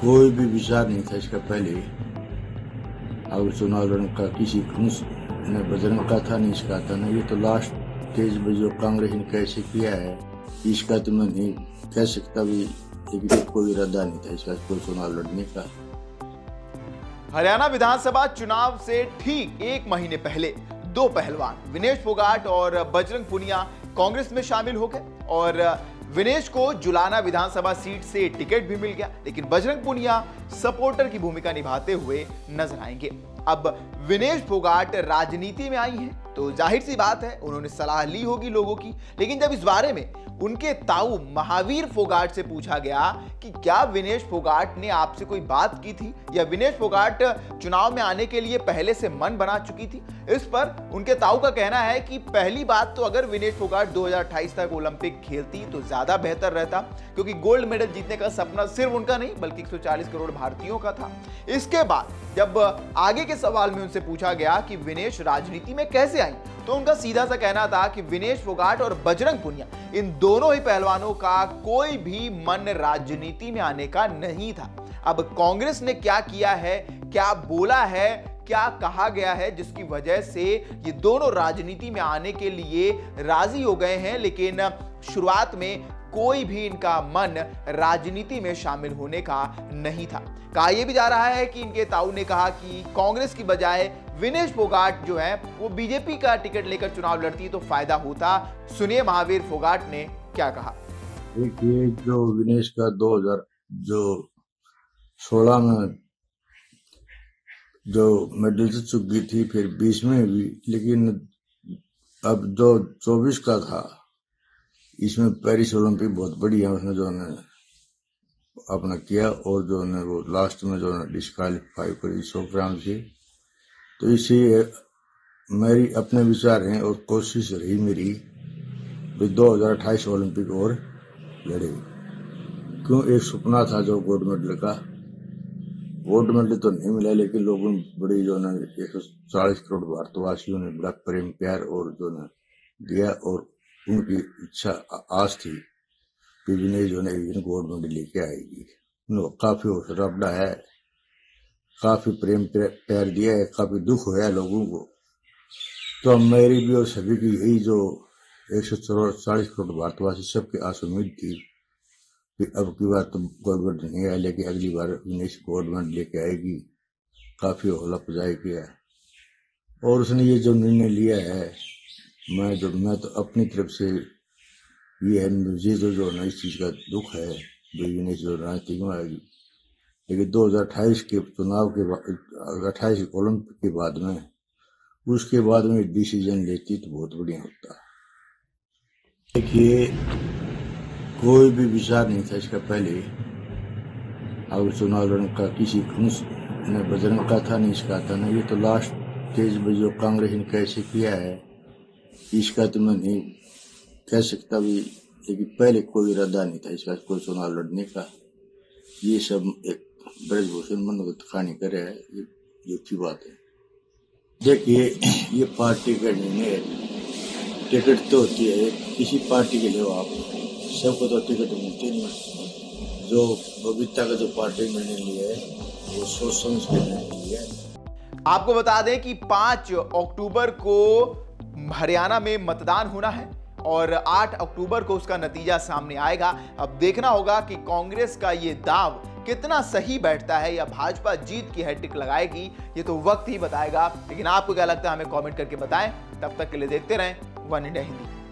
कोई भी विचार नहीं था इसका पहले। अगर चुनाव लड़ने का किसी ने बजरंग का था नहीं, इसका था नहीं। ये तो लास्ट स्टेज में जो कांग्रेस ने कैसे किया है इसका तो मैं नहीं कह सकता भी, लेकिन कोई इरादा नहीं था इसका कोई चुनाव लड़ने का। हरियाणा विधानसभा चुनाव से ठीक एक महीने पहले दो पहलवान विनेश फोगाट और बजरंग पुनिया कांग्रेस में शामिल हो गए और विनेश को जुलाना विधानसभा सीट से टिकट भी मिल गया, लेकिन बजरंग पुनिया सपोर्टर की भूमिका निभाते हुए नजर आएंगे। अब विनेश फोगाट राजनीति में आई हैं तो जाहिर सी बात है उन्होंने सलाह ली होगी लोगों की, लेकिन जब इस बारे में उनके ताऊ महावीर फोगाट से पूछा गया कि क्या विनेश फोगाट ने आपसे कोई बात की थी या विनेश फोगाट चुनाव में आने के लिए पहले से मन बना चुकी थी, इस पर उनके ताऊ का कहना है कि पहली बात तो अगर विनेश फोगाट 2028 तक ओलंपिक खेलती तो ज्यादा बेहतर रहता, क्योंकि गोल्ड मेडल जीतने का सपना सिर्फ उनका नहीं बल्कि 140 करोड़ भारतीयों का था। इसके बाद जब आगे के सवाल में उनसे पूछा गया कि विनेश राजनीति में कैसे आई, तो उनका सीधा सा कहना था कि विनेश फोगाट और बजरंग पुनिया इन दोनों ही पहलवानों का कोई भी मन राजनीति में आने का नहीं था। अब कांग्रेस ने क्या किया है, क्या बोला है, क्या कहा गया है जिसकी वजह से ये दोनों राजनीति में आने के लिए राजी हो गए हैं, लेकिन शुरुआत में कोई भी इनका मन राजनीति में शामिल होने का नहीं था। कहा यह भी जा रहा है कि इनके ताऊ ने कहा कि कांग्रेस की बजाय विनेश फोगाट जो है वो बीजेपी का टिकट लेकर चुनाव लड़ती तो फायदा होता। सुनिए महावीर फोगाट ने क्या कहा। देखिए, जो विनेश का 2016 में जो मेडल से चुक गई थी, फिर 20 में भी, लेकिन अब जो 24 का था इसमें पेरिस ओलंपिक बहुत बढ़िया उसने जो है अपना किया और जो है वो लास्ट में जो है डिस्क्वालीफाई करी 100 ग्राम से। तो इसे मेरी अपने विचार हैं और कोशिश रही मेरी 2028 ओलंपिक और लड़े, क्यों एक सपना था जो गोल्ड मेडल का। गोल्ड मेडल तो नहीं मिला, लेकिन लोगों ने बड़ी जो है 140 करोड़ भारतवासियों ने बड़ा प्रेम प्यार और जो है दिया और उनकी इच्छा आस थी कि विनेश जो है गोल्ड मेडल लेके आएगी। काफी हौसला बढ़ाया है, काफी प्रेम प्यार दिया है, काफी दुख होया लोगों को। तो मेरी भी और सभी की यही जो 140 करोड़ भारतवासी सबके आस उम्मीद थी कि अब की बार तो गोल्ड मेडल नहीं आया, लेकिन अगली बार विनेश गोल्ड मेडल लेके आएगी। काफी हौसला अफजाई किया और उसने ये जो निर्णय लिया है, मैं तो अपनी तरफ से ये है, मुझे जो है इस चीज का दुख है विनेश जो राजनीति में आएगी, लेकिन 2028 के चुनाव के बाद 28 ओलंपिक के बाद में उसके बाद में डिसीजन लेती तो बहुत बढ़िया होता। देखिए, कोई भी विचार नहीं था इसका पहले। अगर चुनाव लड़ने का किसी ने बजरंग का था नहीं, इसका था नहीं। ये तो लास्ट स्टेज में जो कांग्रेस ने कैसे किया है इसका तो मैं नहीं कह सकता भी, लेकिन पहले कोई इरादा नहीं था इसका कोई चुनाव लड़ने का। ये सब एक ब्रजभूषण मनोगत कहानी करे है, ये झूठी बात है। देखिए, ये पार्टी का निर्णय है, टिकट तो होती है किसी पार्टी के लिए, आप सबको तो टिकट मिलती नहीं। जो बबीता का जो पार्टी निर्णय लिया है वो सोच समझ के निर्णय लिया है। आपको बता दें कि 5 अक्टूबर को हरियाणा में मतदान होना है और 8 अक्टूबर को उसका नतीजा सामने आएगा। अब देखना होगा कि कांग्रेस का ये दांव कितना सही बैठता है या भाजपा जीत की हैट्रिक लगाएगी, ये तो वक्त ही बताएगा। लेकिन आपको क्या लगता है हमें कमेंट करके बताएं। तब तक के लिए देखते रहें वन इंडिया हिंदी।